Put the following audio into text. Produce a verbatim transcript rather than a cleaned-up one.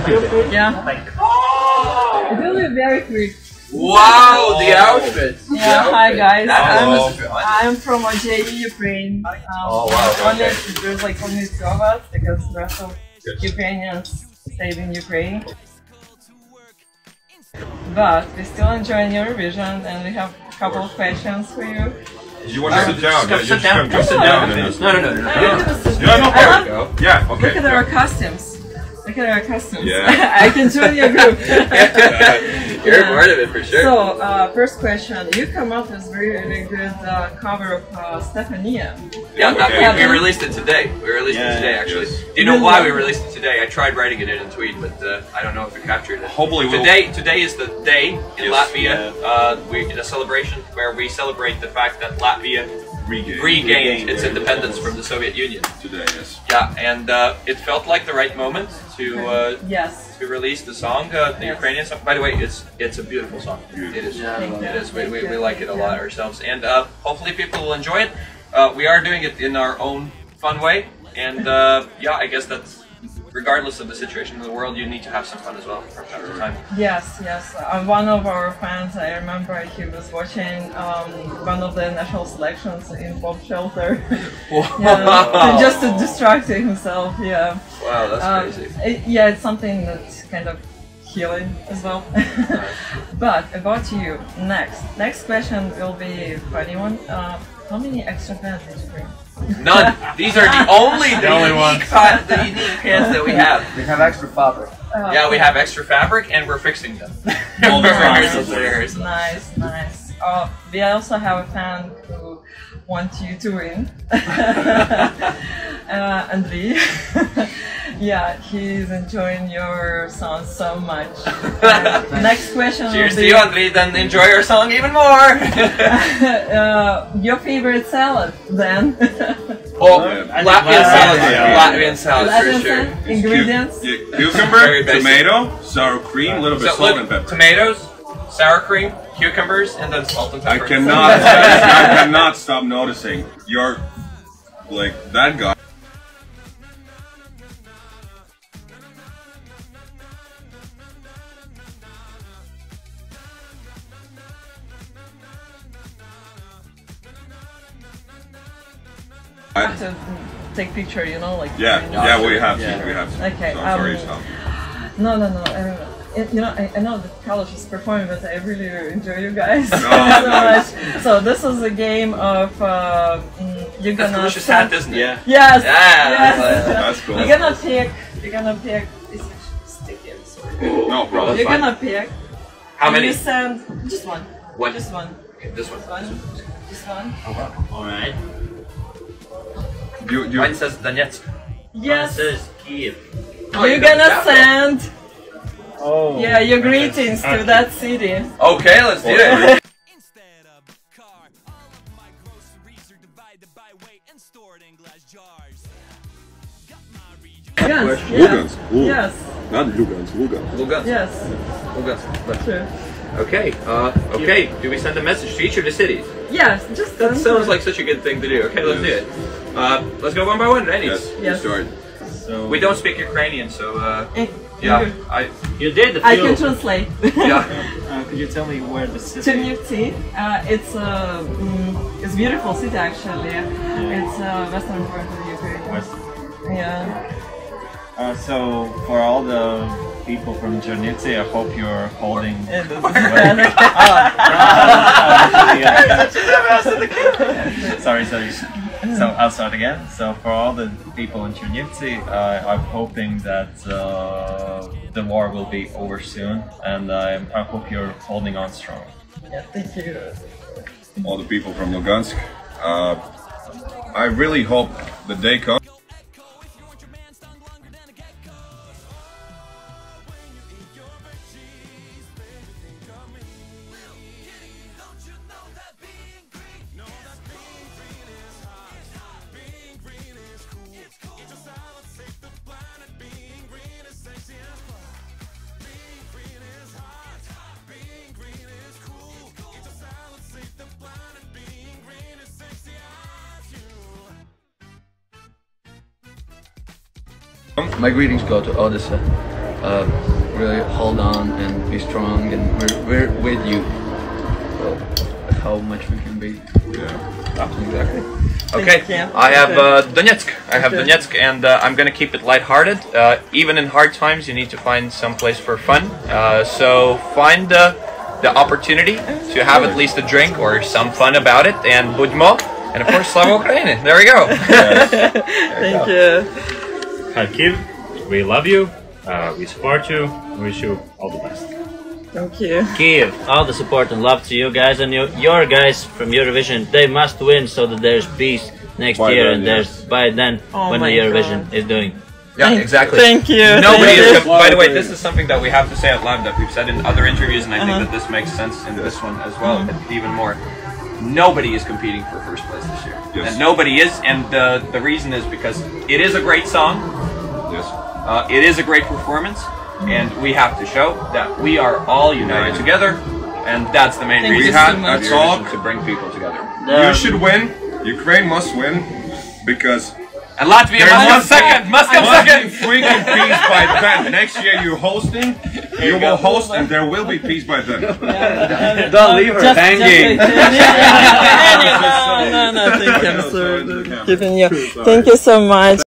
Yeah. It will be very quick. Wow, the outfit! Yeah, the hi guys. I'm, I'm from O J E, Ukraine. Um, oh wow, only, okay. There's like only two of us because the rest of Ukrainians stayed in Ukraine. But we still enjoy Eurovision and we have a couple of questions for you. You want to sit down? Just Yeah, sit just down. come, just sit No, down. no, and no, then- no, no, no, no. Yeah, no, There we problem. go. Yeah, okay. Look at our costumes. Look at our costumes. Yeah. I can join your group. You're Yeah. part of it for sure. So, uh, first question. You come up with very, really good uh, cover of uh, Stefania. Yeah, that, Okay. we, we released it today. We released Yeah, it today, actually. yes. Do you know why we released it today? I tried writing it in a tweet, but uh, I don't know if it captured it. Hopefully we'll- Today, today is the day in Yes. Latvia. Yeah. Uh, we in a celebration where we celebrate the fact that Latvia Regain. regained Regained its their independence from the Soviet Union. Today, yes. Yeah, and uh, it felt like the right moment to uh, Yes. to release the song, uh, the Ukrainian song. By the way, it's it's a beautiful song. It is. Thank It you. is. We, we, Thank we you. like it a lot ourselves, and uh, hopefully people will enjoy it. Uh, we are doing it in our own fun way, and uh, yeah, I guess that's regardless of the situation in the world, you need to have some fun as well from time to time. Yes, yes. Uh, one of our fans, I remember he was watching um, one of the national selections in bomb shelter. Yeah, just to distract himself, yeah. Wow, that's Um, crazy. it- yeah, it's something that's kind of healing as well. But about you, next. Next question will be a funny one. Uh, how many extra pants did you bring? None. These are the only the, only unique ones. pa- the unique pants that we have. We have extra fabric. Uh, Yeah, we have extra fabric, and we're fixing them. All the We're time. rehearsing, we're rehearsing. Nice, nice. Uh, we also have a fan who wants you to win. uh, and we, yeah, he's enjoying your song so much. Uh, next question Cheers will to be you, Andrei, then enjoy our song even more! uh, your favorite salad, then. Oh, Yeah. Latvian salad, Yeah. Latvian salad for Latin sure. salad, ingredients. Cu- yeah, cucumber, Very basic. tomato, sour cream, a little bit So, salt look, and pepper. tomatoes, sour cream, cucumbers, and then salt and I pepper. cannot, I cannot stop noticing you're like that guy. I have to take picture, you know, like. Yeah, you know. yeah, we have to, Yeah. we have to. Okay, So I'm sorry, um, stop. No, no, no. Uh, it, you know, I, I know that college is performing, but I really enjoy you guys Oh, so nice. much. So this is a game of uh, mm, you're That's gonna. delicious send- hat, isn't it? Yeah. Yes. Yeah, Yes. that's- That's cool. You're gonna pick. You're gonna pick. It's sticky. I'm sorry. No problem. You're fine. gonna pick. How and many? You send just one. One. Just one. Okay, this one. One. Just one. Alright. You, you, Mine says Donetsk. Yes. says Kiev. Oh, You're you got gonna that send. Oh. Yeah, your greetings to that city. Okay, let's do it. Instead of a car, all of my groceries are divided by weight and stored in glass jars. Got my region. Yes. Lugans. Lugans. Yes. Not Lugans, Lugans. Lugansk. Yes. Lugansk. Sure. Okay, uh, okay. Do we send a message to each of the cities? Yes. Just. That send sounds it. like such a good thing to do. Okay, let's Yes. do it. Uh, let's go one by one, right? Yes, you Yes. start. So We don't speak Ukrainian, so uh, Eh, yeah, you- I you did the I field. can translate. yeah. Uh, could you tell me where the city? Chernivtsi. Uh, it's a mm, it's beautiful city actually. It's uh, western part of Ukraine. West. Yeah. Uh, so for all the people from Chernivtsi, I hope you're holding. Sorry, sorry. So I'll start again. So for all the people in Chernivtsi, uh, I'm hoping that uh, the war will be over soon, and uh, I hope you're holding on strong. Yeah. Thank you. All the people from Lugansk. Uh, I really hope the day comes. My greetings go to Odessa. uh, really hold on and be strong, and we're, we're with you. So, how much we can be. Yeah. Exactly. Okay, Thank you. I have Okay. uh, Donetsk. I have Okay. Donetsk, and uh, I'm gonna keep it lighthearted. Uh, even in hard times, you need to find some place for fun. Uh, so find uh, the opportunity to have at least a drink or some fun about it, and budmo, and of course, Slava Ukraini. There we go. Thank you. Kharkiv, we love you, uh, we support you, we wish you all the best. Thank you. Kiev, all the support and love to you guys, and you, your guys from Eurovision. They must win so that there's peace next By year, then, and yeah. there's by then Oh when my the Eurovision God. is doing. Yeah, exactly. Thank you. Nobody Thank is. you. By the way, this is something that we have to say out loud that we've said in other interviews, and I think Uh-huh. that this makes sense in this one as well, even more. Nobody is competing for first place this year, Yes. and nobody is. And the the reason is because it is a great song, Yes. uh, it is a great performance, and we have to show that we are all united United. together, and that's the main Thank you reason. We had so a much. talk. to bring people together. You should win. Ukraine must win because And Latvia there must come must- second. Must come must second. be freaking peace by then. Next year you're hosting. You will host, and there will be peace by then. Don't leave her Just- hanging. just wait. Yeah, yeah, yeah. No, no, no, thank you. I'm so keeping you. Thank you so much.